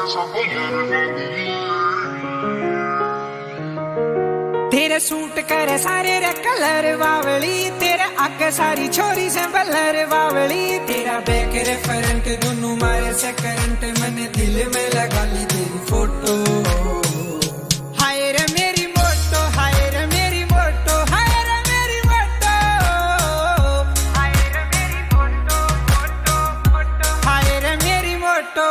तेरे सूट करे सारे रे कलर बावली, तेरे आगे सारी छोरी से बलर बावली, तेरा बैक रेफरेंट दोनों मारे से करंट, मैंने दिल में लगा ली तेरी फोटो। हाय रे मेरी मोटो, हाय रे मेरी मोटो, हाय रे मेरी मोटो, हाय रे मेरी मोटो, मोटो मोटो, हाय रे मेरी मोटो।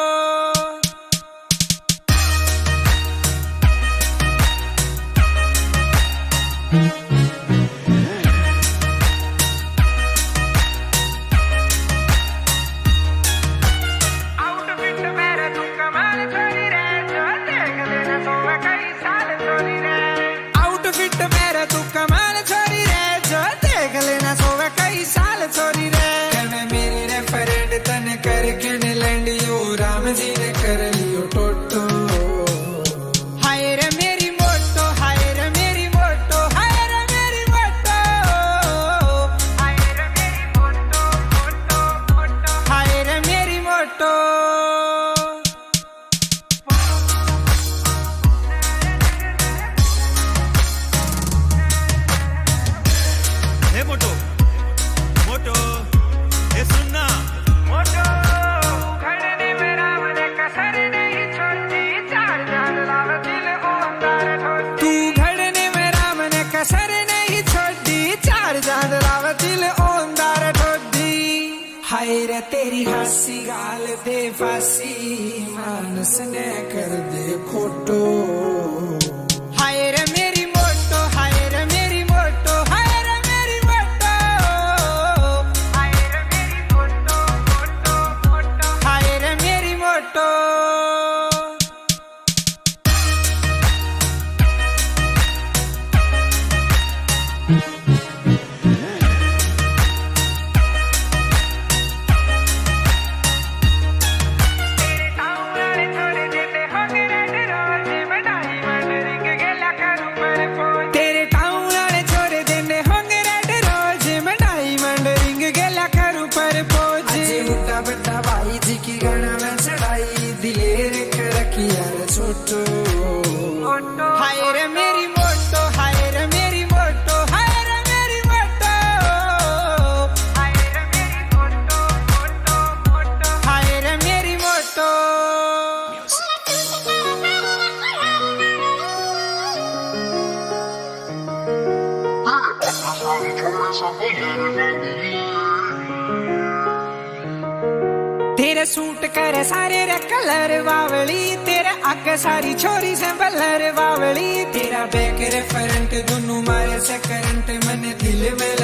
करके लैंड यो राम जी ने कर लियो टोटो। हाय रे मेरी मोटो, हाय रे मेरी मोटो, हाय रे मेरी मोटो, हाय रे मेरी मोटो, मोटो मोटो, हाय रे मेरी मोटो। हे मोटो मोटो, हे सुनना मोटो, खड़ने में राम ने कसर नहीं छोड़ी, चार चांद लाव दिल को अंधार ठोड़ी। तू घड़ने में राम ने कसर नहीं छोड़ी, चार चांद लाव दिल ओंदार ठोड़ी। हाय रे तेरी हंसी गाल दे फांसी, मानस ने कर दे खोटो। हाय रे मेरी मोटो, हाय रे मेरी मोटो, हाय रे मेरी मोटो, हाय रे मेरी मोटो, मोटो मोटो, हाय रे मेरी मोटो। तेरे टाउन वाले छोड़े देने होंगे रेड रोज में डायमंड रिंग गेला करूं पर पोज। अजे उठा बट्टा भाई जी की गाना में चढ़ाई, दिलेर कर रखी यार छोटो। हाय रे मेरी मोटो, हाय रे मेरी मोटो, हाय रे मेरी मोटो, हाय रे मेरी मोटो, मोटो मोटो, हाय रे मेरी मोटो। तेरे सूट करे सारे रे कलर बावली, तेरे आगे सारी छोरी से बलर बावली, तेरा बैक रेफरेंट दोनों मारे से करंट, मैंने दिल में